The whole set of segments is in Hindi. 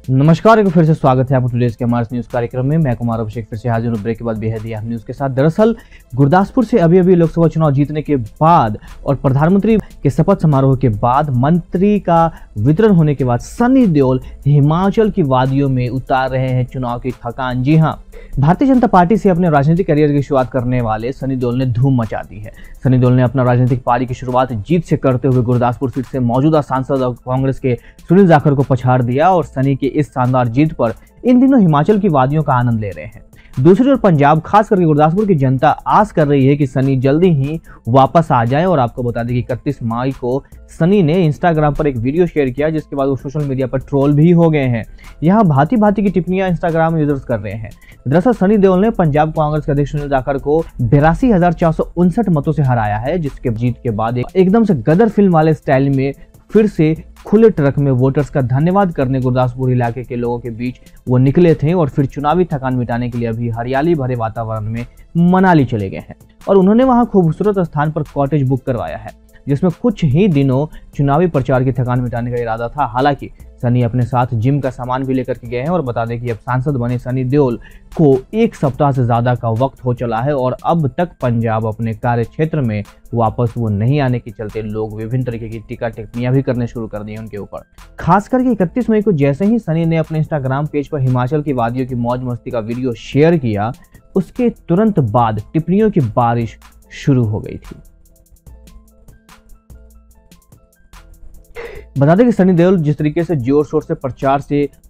नमस्कार, एक बार फिर से स्वागत है आपका टुडेज के हमारे न्यूज कार्यक्रम में। मैं कुमार अभिषेक फिर से हाजिर हूं ब्रेक के बाद बेहद ही अहम न्यूज के साथ। दरअसल गुरदासपुर से अभी लोकसभा चुनाव जीतने के बाद और प्रधानमंत्री के शपथ समारोह के बाद मंत्री का वितरण होने के बाद सनी देओल हिमाचल की वादियों में उतार रहे हैं चुनाव की थकान। जी हाँ, भारतीय जनता पार्टी से अपने राजनीतिक करियर की शुरुआत करने वाले सनी देओल ने धूम मचा दी है। सनी देओल ने अपना राजनीतिक पारी की शुरुआत जीत से करते हुए गुरदासपुर सीट से मौजूदा सांसद और कांग्रेस के सुनील जाखड़ को पछाड़ दिया और सनी की इस शानदार जीत पर इन दिनों हिमाचल की वादियों का आनंद ले रहे हैं। दूसरी ओर पंजाब, खास करके गुरदासपुर की जनता आस कर रही है कि सनी जल्दी ही वापस आ जाए। और आपको बता दें कि 31 मई को सनी ने इंस्टाग्राम पर एक वीडियो शेयर किया, जिसके बाद वो सोशल मीडिया पर ट्रोल भी हो गए हैं। यहाँ भांति भांति की टिप्पणियां इंस्टाग्राम यूजर्स कर रहे हैं। दरअसल सनी देओल ने पंजाब कांग्रेस के अध्यक्ष सुनील जाखड़ को 82,459 मतों से हराया है, जिसके जीत के बाद एकदम से गदर फिल्म वाले स्टाइल में फिर से खुले ट्रक में वोटर्स का धन्यवाद करने गुरदासपुर इलाके के लोगों के बीच वो निकले थे और फिर चुनावी थकान मिटाने के लिए अभी हरियाली भरे वातावरण में मनाली चले गए हैं। और उन्होंने वहां खूबसूरत स्थान पर कॉटेज बुक करवाया है, जिसमें कुछ ही दिनों चुनावी प्रचार की थकान मिटाने का इरादा था। हालांकि सनी अपने साथ जिम का सामान भी लेकर के गए हैं और बता दें कि अब सांसद बने सनी देओल को 1 सप्ताह से ज्यादा का वक्त हो चला है और अब तक पंजाब अपने कार्य क्षेत्र में वापस वो नहीं आने के चलते लोग विभिन्न तरीके की टीका टिप्पणियां भी करने शुरू कर दी उनके ऊपर। खास करके 31 मई को जैसे ही सनी ने अपने इंस्टाग्राम पेज पर हिमाचल की वादियों की मौज मस्ती का वीडियो शेयर किया, उसके तुरंत बाद टिप्पणियों की बारिश शुरू हो गई थी। बता दें कि सनी देओल जिस तरीके से जोर शोर से प्रसार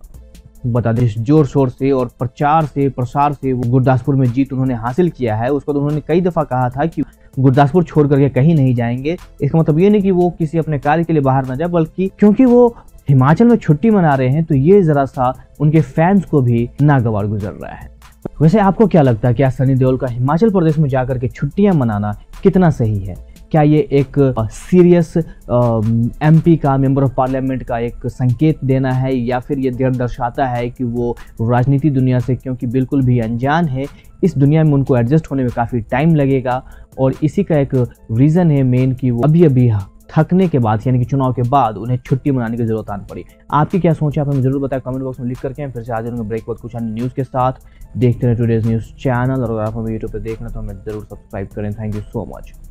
से वो गुरदासपुर में जीत उन्होंने हासिल किया है, उसको तो उन्होंने कई दफा कहा था कि गुरदासपुर छोड़ करके कहीं नहीं जाएंगे। इसका मतलब ये नहीं कि वो किसी अपने कार्य के लिए बाहर न जाए, बल्कि क्योंकि वो हिमाचल में छुट्टी मना रहे हैं तो ये जरा सा उनके फैंस को भी नागवार गुजर रहा है। वैसे आपको क्या लगता है, क्या सनी देओल का हिमाचल प्रदेश में जाकर के छुट्टियां मनाना कितना सही है? क्या ये एक सीरियस एमपी का, मेंबर ऑफ पार्लियामेंट का एक संकेत देना है, या फिर ये दर्शाता है कि वो राजनीति दुनिया से क्योंकि बिल्कुल भी अनजान है, इस दुनिया में उनको एडजस्ट होने में काफ़ी टाइम लगेगा और इसी का एक रीज़न है मेन कि वो अभी थकने के बाद यानी कि चुनाव के बाद उन्हें छुट्टी मनाने की जरूरत आन पड़ी। आपकी क्या सोच है, आप हमें जरूर बताएं कमेंट बॉक्स में लिख करके। फिर से हाजिर होंगे ब्रेक बाद कुछ अन्य न्यूज़ के साथ। देखते रहे टुडेज न्यूज़ चैनल, और अगर आप हमें यूट्यूब पर देखना तो हमें जरूर सब्सक्राइब करें। Thank you so much.